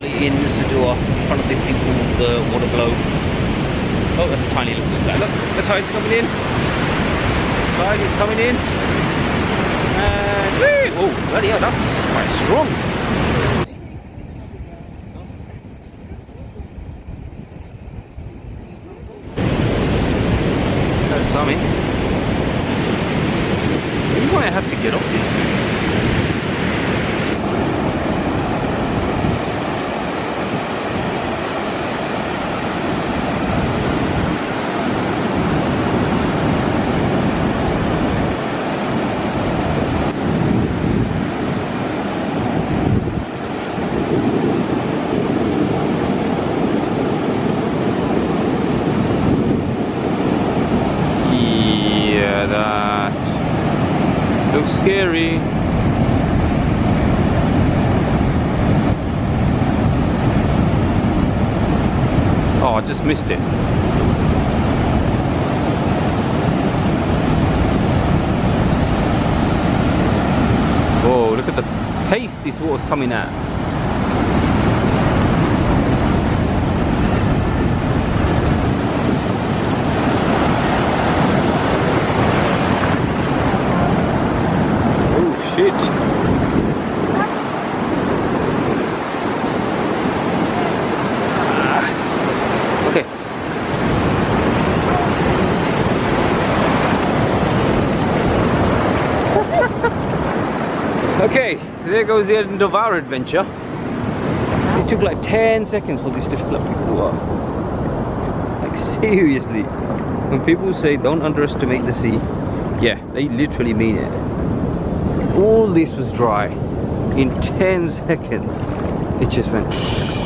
In Nusa, in front of this thing called the Waterblow. Oh, that's a tiny little splash. Look, the tide's coming in. The tide is coming in. And whee! Oh, bloody hell, that's quite strong. There's something. Maybe why I have to get off this. Looks scary. Oh, I just missed it. Whoa, look at the pace this water's coming at. Shit. Okay. Okay, there goes the end of our adventure. It took like 10 seconds for this to fill up with water. Like seriously. When people say don't underestimate the sea, yeah, they literally mean it. All this was dry. In 10 seconds, it just went.